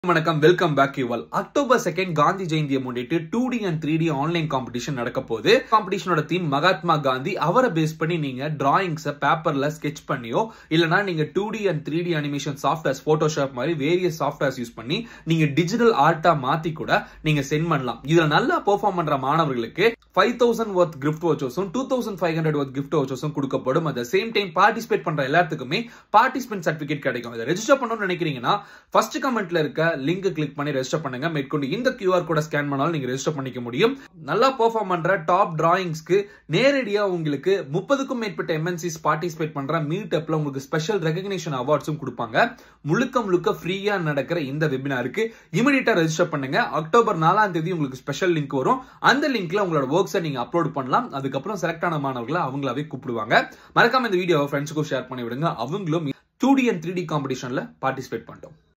வணக்கம் welcome back you all. October 2 Gandhi ஜெயந்தியை முன்னிட்டு 2D and 3D online competition நடக்க போகுது. காம்படிஷனோட தீம் மகாத்மா காந்தி. அவரை பேஸ் பண்ணி நீங்க டிராயிங்ஸை பேப்பர்ல ஸ்கெட்ச் பண்ணியோ இல்லனா நீங்க 2D and 3D animation softwares Photoshop மாதிரி வேரியஸ் சாஃப்ட்வேர்ஸ் யூஸ் பண்ணி நீங்க டிஜிட்டல் ஆர்ட்டா மாத்தி கூட நீங்க சென்ட் பண்ணலாம். இதுல நல்லா பெர்ஃபார்ம் பண்ற மாணவர்களுக்கு 5000 worth gift vouchersum 2500 worth gift vouchersum கொடுக்கப்படும். at the same time participate பண்ற எல்லாத்துக்குமே பார்ட்டிசிபென்ட் சர்டிபிகேட் கிடைக்கும். இதை ரெஜிஸ்டர் பண்ணணும்னு நினைக்கிறீங்கன்னா ஃபர்ஸ்ட் கமெண்ட்ல இருக்க லிங்க் கிளிக் பண்ணி ரெஜிஸ்டர் பண்ணுங்க. மேற்கொண்டு இந்த QR கோட ஸ்கேன் பண்ணாலும் நீங்க ரெஜிஸ்டர் பண்ணிக்க முடியும். நல்லா பெர்ஃபார்ம் பண்ற டாப் டிராயிங்ஸ்க்கு நேரடியா உங்களுக்கு 30க்கும் மேற்பட்ட MNCs பார்ட்டிசிபேட் பண்ற மீட் அப்ல உங்களுக்கு ஸ்பெஷல் ரெகக்னிஷன் அவார்ட்ஸும் கொடுப்பாங்க. முழுக்க ஃப்ரீயா நடக்கிற இந்த வெபினாருக்கு இமிடியேட்டா ரெஜிஸ்டர் பண்ணுங்க. அக்டோபர் 4 உங்களுக்கு ஸ்பெஷல் லிங்க் வரும். அந்த லிங்க்ல உங்களோட ஒர்க்ஸை நீங்க அப்லோட் பண்ணலாம். அதுக்கப்புறம் செலக்ட் ஆன மாணவர்களை அவங்களாவே கூப்பிடுவாங்க. மறக்காம இந்த வீடியோவை ஃப்ரெண்ட்ஸுக்கும் ஷேர் பண்ணி விடுங்க. அவங்களும் 2D and 3D காம்படிஷன்ல பார்ட்டிசிபேட் பண்ணிட்டோம்.